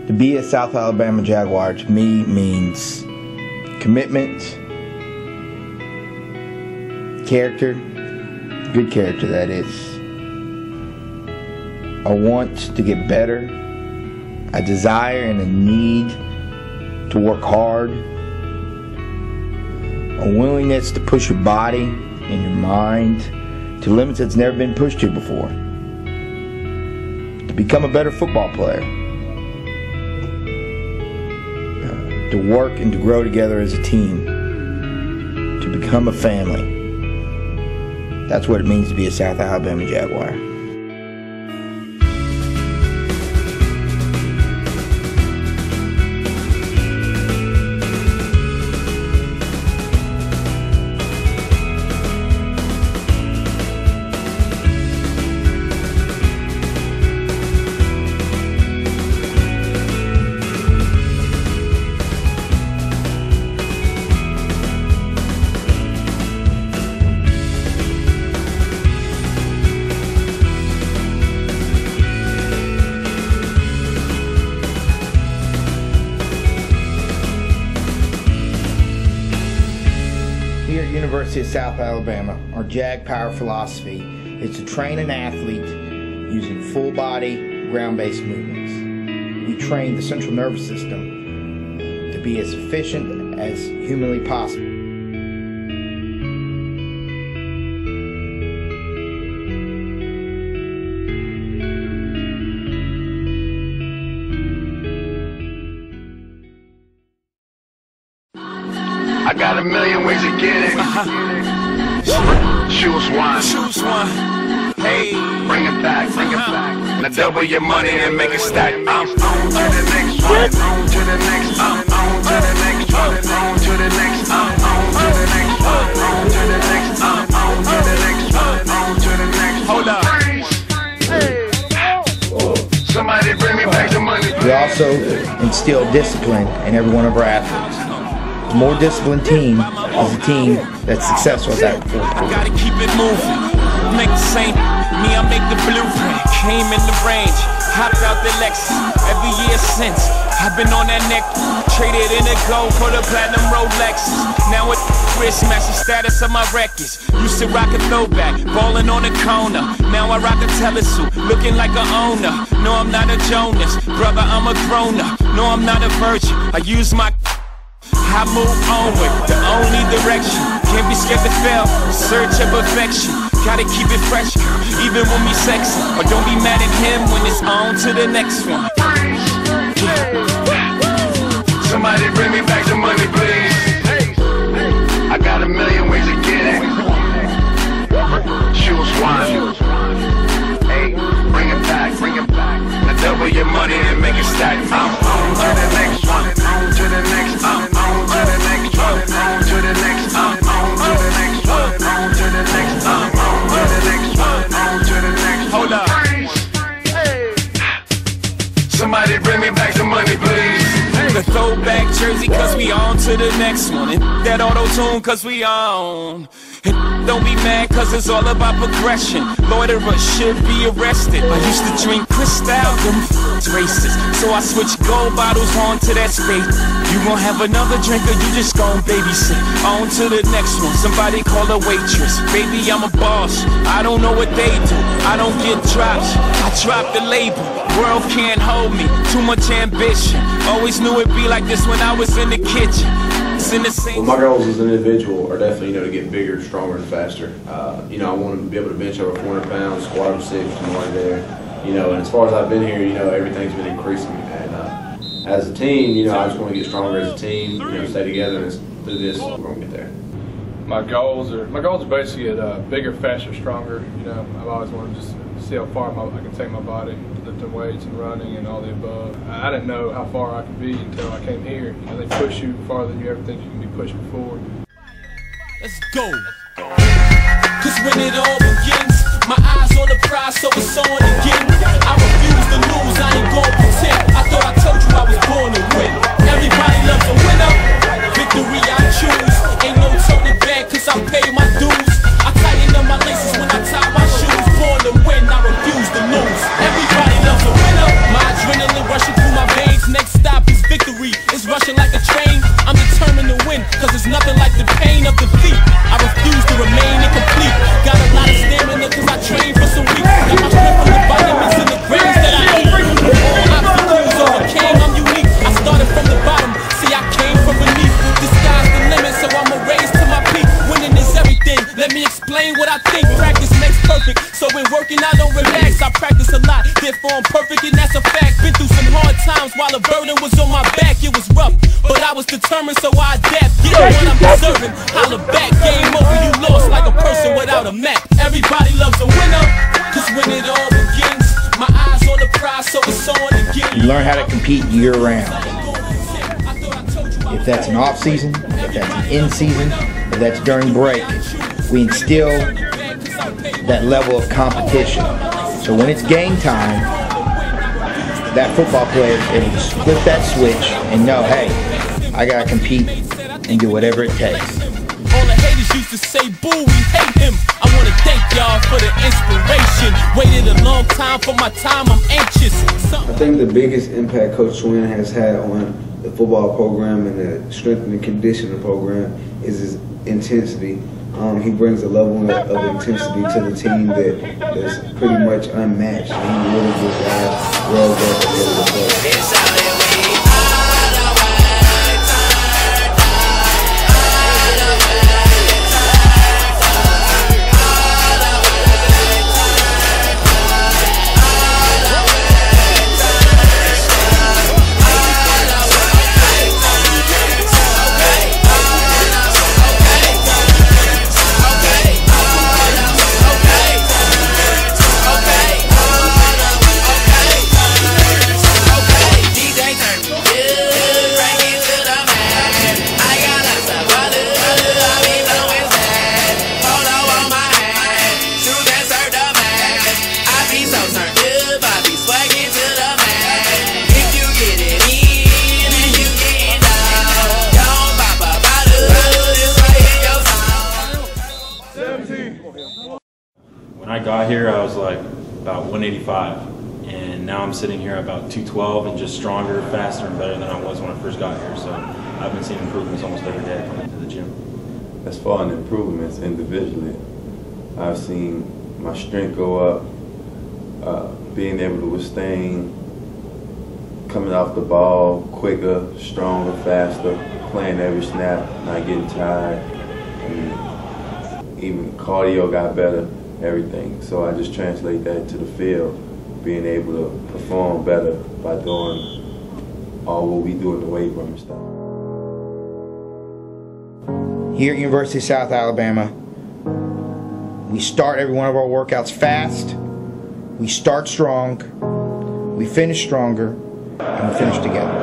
To be a South Alabama Jaguar to me means commitment, character, good character that is. I want to get better, a desire and a need to work hard, a willingness to push your body and your mind to limits that's never been pushed to before, to become a better football player, to work and to grow together as a team, to become a family. That's what it means to be a South Alabama Jaguar. Here at University of South Alabama, our Jag Power philosophy is to train an athlete using full body, ground-based movements. We train the central nervous system to be as efficient as humanly possible. I got a million ways to get it. Choose one. Hey, bring it back. Now double your money and make it stack. I'm on to the next one. On to the next. On to the next one. On to the next. On to the next one. On to the next. On to the next one. On to the next. Hold up. Somebody bring me back the money. We also instill discipline in every one of our athletes. A more disciplined team is a team that's successful at that. I gotta keep it moving. Make the same. Me, I make the blueprint. Came in the range, hopped out the Lexus. Every year since, I've been on that neck. Traded in a gold for the platinum Rolexes. Now it's wrist match the status of my records. Used to rock a throwback, ballin' on the corner. Now I rock a telesuit, looking like a owner. No, I'm not a Jonas, brother, I'm a grown-up. No, I'm not a virgin. I use my I move onward, the only direction. Can't be scared to fail, search of perfection. Gotta keep it fresh, even when we sexy. Or don't be mad at him when it's on to the next one. Somebody bring me back the money, please. I got a million ways to get it. Choose one. Hey, bring it back. Now double your money and make it stack. I'm on to the next one. On to the next. On to the next one. On to the next. On to the next one. On to the next. On to the next one. On to the next. Hold up. Somebody bring me back the money, please. The throwback jersey, cause we on to the next one. And that auto-tune, cause we on. And don't be mad, cause it's all about progression. Loiterers should be arrested. I used to drink Cristal, them racist. So I switched gold bottles on to that spade. You gon' have another drink or you just gon' babysit. On to the next one, somebody call a waitress. Baby, I'm a boss, I don't know what they do. I don't get drops, I drop the label. World can't hold me, too much ambition. Always knew it'd be like this when I was in the kitchen. Well, my goals as an individual are definitely, to get bigger, stronger, and faster. I want to be able to bench over 400 pounds, squat over 6, more there. And as far as I've been here, everything's been increasing. And as a team, I just want to get stronger as a team, stay together, and through this, we're going to get there. My goals are basically get bigger, faster, stronger. I've always wanted to just see how far I can take my body, lifting weights and running and all the above. I didn't know how far I could be until I came here. They push you farther than you ever think you can be pushed before. Let's go. Cause when it all begins, my eyes on the prize, so it's on again. I refuse to lose, I ain't gon' pretend. I thought I told you I was born to win. Everybody loves a winner. Victory I choose. Ain't no turning back, cause I pay my dues. I tighten up my laces when I tie my shoes. Born to win, I refuse to lose. Everybody loves a winner. My adrenaline rushing through my veins. Next fact, been through some hard times while a burden was on my back. It was rough, but I was determined, so I adapt. Get what I'm deserving, holla back. Game over, you lost like a person without a map. Everybody loves a winner, cause when it all begins, my eyes on the prize, so it's on again. You learn how to compete year round. If that's an off season, if that's an in season, if that's during break, we instill that level of competition. So when it's game time, that football player is able to flip that switch and know, hey, I gotta compete and do whatever it takes. All the haters used to say, boo, we hate him. I wanna thank y'all for the inspiration. Waited a long time for my time, I'm anxious. I think the biggest impact Coach Schwinn has had on the football program and the strength and conditioning program is his intensity. He brings a level of intensity to the team that's pretty much unmatched. And he really gives guys well able to play. When I got here, I was like about 185, and now I'm sitting here about 212 and just stronger, faster, and better than I was when I first got here. So I've been seeing improvements almost every day I come into the gym. As far as improvements individually, I've seen my strength go up, being able to withstand coming off the ball quicker, stronger, faster, playing every snap, not getting tired. And even cardio got better, everything. So I just translate that to the field, being able to perform better by doing all what we do in the weight room stuff. Here at University of South Alabama, we start every one of our workouts fast, we start strong, we finish stronger, and we finish together.